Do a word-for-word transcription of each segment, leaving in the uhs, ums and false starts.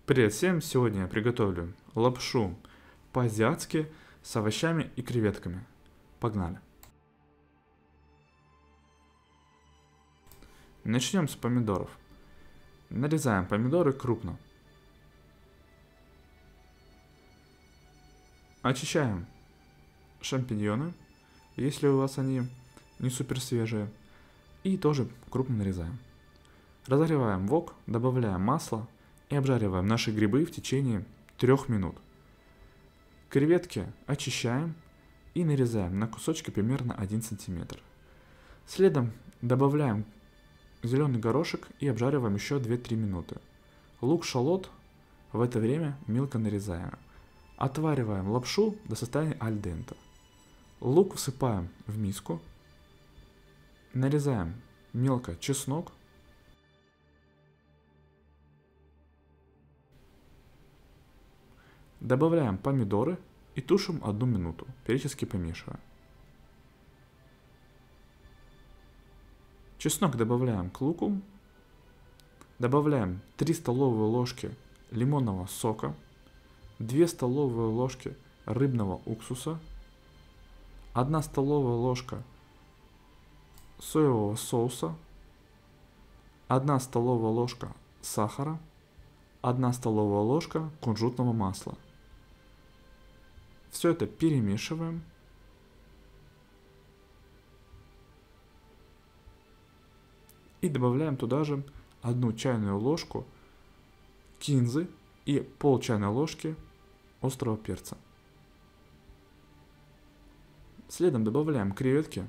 Привет всем! Сегодня я приготовлю лапшу по-азиатски с овощами и креветками. Погнали! Начнем с помидоров. Нарезаем помидоры крупно. Очищаем шампиньоны, если у вас они не супер свежие, и тоже крупно нарезаем. Разогреваем вок, добавляем масло и обжариваем наши грибы в течение трёх минут. Креветки очищаем и нарезаем на кусочки примерно один сантиметр. Следом добавляем зеленый горошек и обжариваем еще две-три минуты. Лук-шалот в это время мелко нарезаем. Отвариваем лапшу до состояния аль денте. Лук всыпаем в миску. Нарезаем мелко чеснок. Добавляем помидоры и тушим одну минуту, периодически помешивая. Чеснок добавляем к луку. Добавляем три столовые ложки лимонного сока, две столовые ложки рыбного уксуса, одна столовая ложка соевого соуса, одна столовая ложка сахара, одна столовая ложка кунжутного масла. Все это перемешиваем. И добавляем туда же одну чайную ложку кинзы и пол чайной ложки острого перца. Следом добавляем креветки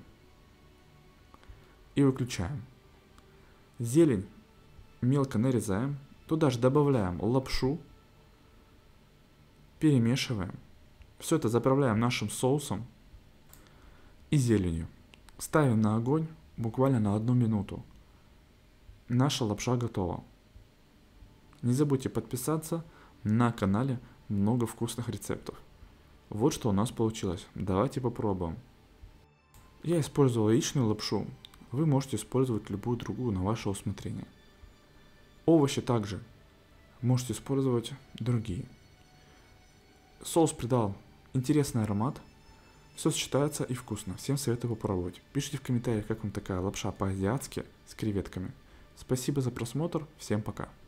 и выключаем. Зелень мелко нарезаем. Туда же добавляем лапшу. Перемешиваем. Все это заправляем нашим соусом и зеленью. Ставим на огонь буквально на одну минуту. Наша лапша готова. Не забудьте подписаться, на канале много вкусных рецептов. Вот что у нас получилось. Давайте попробуем. Я использовал яичную лапшу. Вы можете использовать любую другую на ваше усмотрение. Овощи также можете использовать другие. Соус придал интересный аромат. Все сочетается и вкусно. Всем советую попробовать. Пишите в комментариях, как вам такая лапша по-азиатски с креветками. Спасибо за просмотр. Всем пока.